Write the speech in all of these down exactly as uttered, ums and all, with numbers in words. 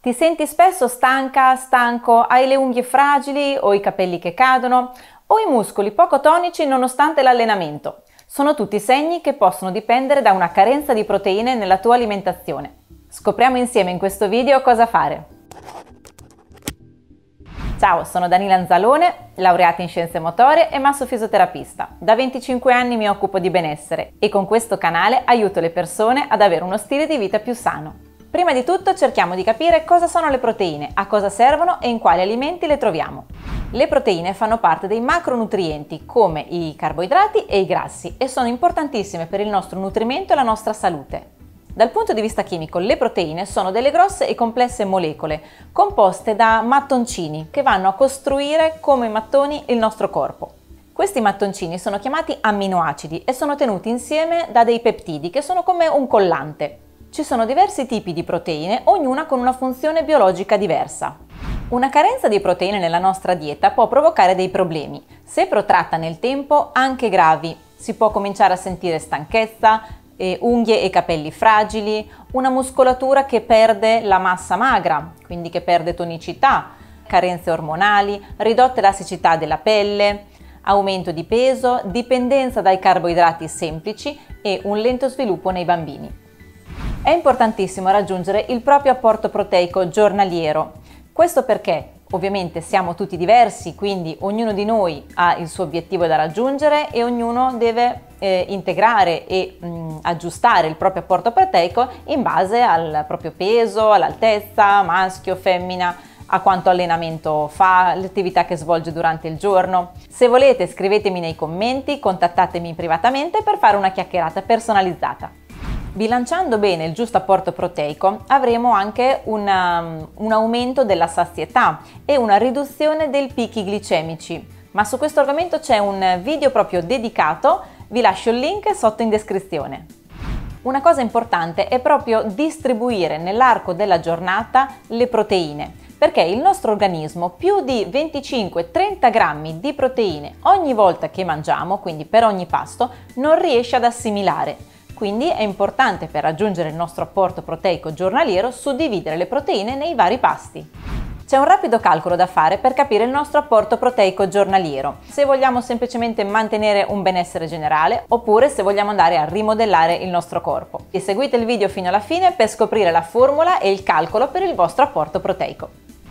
Ti senti spesso stanca, stanco, hai le unghie fragili o i capelli che cadono o i muscoli poco tonici nonostante l'allenamento? Sono tutti segni che possono dipendere da una carenza di proteine nella tua alimentazione. Scopriamo insieme in questo video cosa fare. Ciao, sono Danila Anzalone, laureata in scienze motorie e massofisioterapista. Da venticinque anni mi occupo di benessere e con questo canale aiuto le persone ad avere uno stile di vita più sano. Prima di tutto cerchiamo di capire cosa sono le proteine, a cosa servono e in quali alimenti le troviamo. Le proteine fanno parte dei macronutrienti come i carboidrati e i grassi e sono importantissime per il nostro nutrimento e la nostra salute. Dal punto di vista chimico, le proteine sono delle grosse e complesse molecole composte da mattoncini che vanno a costruire come mattoni il nostro corpo. Questi mattoncini sono chiamati amminoacidi e sono tenuti insieme da dei peptidi che sono come un collante. Ci sono diversi tipi di proteine, ognuna con una funzione biologica diversa. Una carenza di proteine nella nostra dieta può provocare dei problemi, se protratta nel tempo anche gravi. Si può cominciare a sentire stanchezza, eh, unghie e capelli fragili, una muscolatura che perde la massa magra, quindi che perde tonicità, carenze ormonali, ridotta elasticità della pelle, aumento di peso, dipendenza dai carboidrati semplici e un lento sviluppo nei bambini. È importantissimo raggiungere il proprio apporto proteico giornaliero. Questo perché ovviamente siamo tutti diversi, quindi ognuno di noi ha il suo obiettivo da raggiungere e ognuno deve eh, integrare e mh, aggiustare il proprio apporto proteico in base al proprio peso, all'altezza, maschio, femmina, a quanto allenamento fa, l'attività che svolge durante il giorno. Se volete scrivetemi nei commenti, contattatemi privatamente per fare una chiacchierata personalizzata. Bilanciando bene il giusto apporto proteico avremo anche una, un aumento della sazietà e una riduzione dei picchi glicemici, ma su questo argomento c'è un video proprio dedicato, vi lascio il link sotto in descrizione. Una cosa importante è proprio distribuire nell'arco della giornata le proteine, perché il nostro organismo più di venticinque trenta grammi di proteine ogni volta che mangiamo, quindi per ogni pasto, non riesce ad assimilare. Quindi è importante per raggiungere il nostro apporto proteico giornaliero suddividere le proteine nei vari pasti. C'è un rapido calcolo da fare per capire il nostro apporto proteico giornaliero, se vogliamo semplicemente mantenere un benessere generale oppure se vogliamo andare a rimodellare il nostro corpo. E seguite il video fino alla fine per scoprire la formula e il calcolo per il vostro apporto proteico.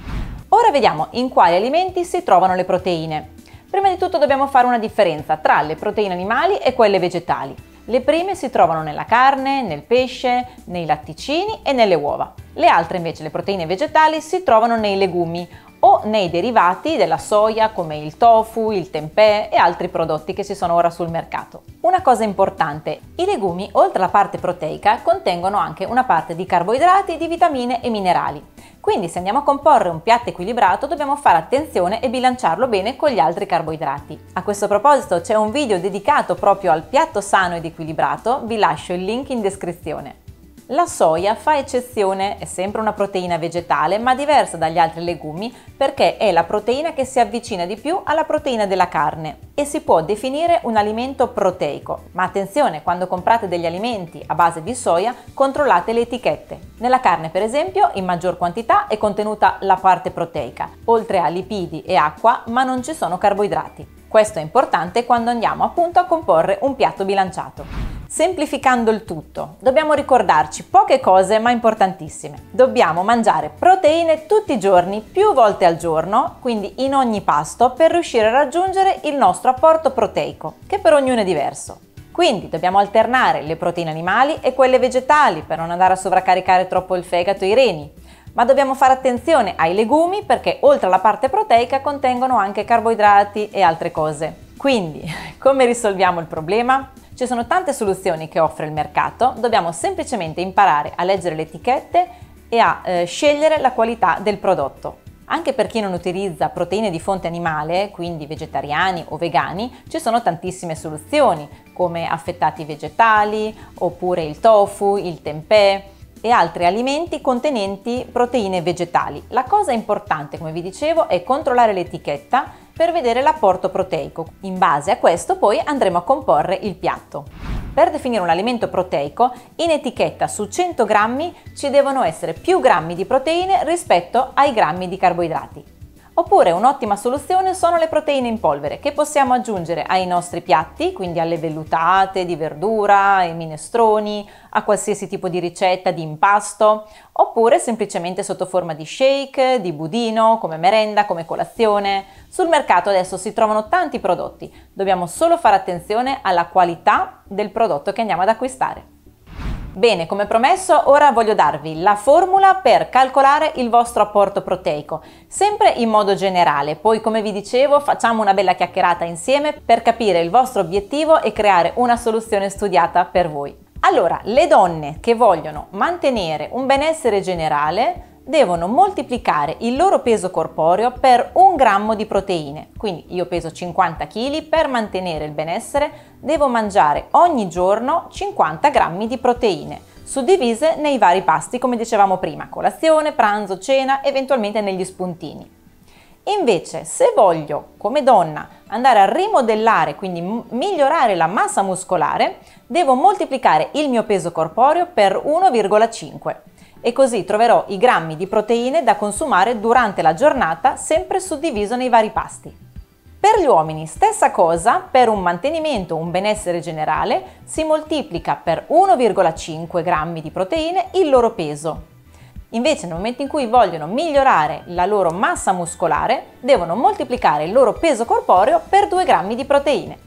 Ora vediamo in quali alimenti si trovano le proteine. Prima di tutto dobbiamo fare una differenza tra le proteine animali e quelle vegetali. Le prime si trovano nella carne, nel pesce, nei latticini e nelle uova. Le altre invece, le proteine vegetali, si trovano nei legumi o nei derivati della soia come il tofu, il tempeh e altri prodotti che ci sono ora sul mercato. Una cosa importante, i legumi oltre alla parte proteica contengono anche una parte di carboidrati, di vitamine e minerali. Quindi se andiamo a comporre un piatto equilibrato dobbiamo fare attenzione e bilanciarlo bene con gli altri carboidrati. A questo proposito c'è un video dedicato proprio al piatto sano ed equilibrato, vi lascio il link in descrizione. La soia fa eccezione, è sempre una proteina vegetale ma diversa dagli altri legumi perché è la proteina che si avvicina di più alla proteina della carne e si può definire un alimento proteico. Ma attenzione, quando comprate degli alimenti a base di soia controllate le etichette. Nella carne per esempio in maggior quantità è contenuta la parte proteica, oltre a lipidi e acqua, ma non ci sono carboidrati. Questo è importante quando andiamo appunto a comporre un piatto bilanciato. Semplificando il tutto, dobbiamo ricordarci poche cose ma importantissime. Dobbiamo mangiare proteine tutti i giorni, più volte al giorno, quindi in ogni pasto, per riuscire a raggiungere il nostro apporto proteico, che per ognuno è diverso. Quindi dobbiamo alternare le proteine animali e quelle vegetali per non andare a sovraccaricare troppo il fegato e i reni. Ma dobbiamo fare attenzione ai legumi perché oltre alla parte proteica contengono anche carboidrati e altre cose. Quindi, come risolviamo il problema? Ci sono tante soluzioni che offre il mercato, dobbiamo semplicemente imparare a leggere le etichette e a eh, scegliere la qualità del prodotto. Anche per chi non utilizza proteine di fonte animale, quindi vegetariani o vegani, ci sono tantissime soluzioni come affettati vegetali oppure il tofu, il tempeh, e altri alimenti contenenti proteine vegetali. La cosa importante, come vi dicevo, è controllare l'etichetta per vedere l'apporto proteico. In base a questo poi andremo a comporre il piatto. Per definire un alimento proteico, in etichetta su cento grammi ci devono essere più grammi di proteine rispetto ai grammi di carboidrati. Oppure un'ottima soluzione sono le proteine in polvere che possiamo aggiungere ai nostri piatti, quindi alle vellutate di verdura, ai minestroni, a qualsiasi tipo di ricetta di impasto, oppure semplicemente sotto forma di shake, di budino, come merenda, come colazione. Sul mercato adesso si trovano tanti prodotti, dobbiamo solo fare attenzione alla qualità del prodotto che andiamo ad acquistare. Bene, come promesso, ora voglio darvi la formula per calcolare il vostro apporto proteico, sempre in modo generale, poi come vi dicevo facciamo una bella chiacchierata insieme per capire il vostro obiettivo e creare una soluzione studiata per voi. Allora, le donne che vogliono mantenere un benessere generale devono moltiplicare il loro peso corporeo per un grammo di proteine. Quindi io peso cinquanta chili, per mantenere il benessere devo mangiare ogni giorno cinquanta grammi di proteine, suddivise nei vari pasti, come dicevamo prima, colazione, pranzo, cena, eventualmente negli spuntini. Invece, se voglio, come donna, andare a rimodellare, quindi migliorare la massa muscolare, devo moltiplicare il mio peso corporeo per uno virgola cinque. E così troverò i grammi di proteine da consumare durante la giornata, sempre suddiviso nei vari pasti. Per gli uomini stessa cosa, per un mantenimento, un benessere generale, si moltiplica per uno virgola cinque grammi di proteine il loro peso. Invece nel momento in cui vogliono migliorare la loro massa muscolare, devono moltiplicare il loro peso corporeo per due grammi di proteine.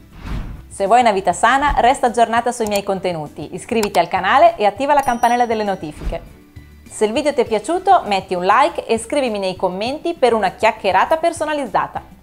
Se vuoi una vita sana, resta aggiornata sui miei contenuti, iscriviti al canale e attiva la campanella delle notifiche. Se il video ti è piaciuto, metti un like e scrivimi nei commenti per una chiacchierata personalizzata.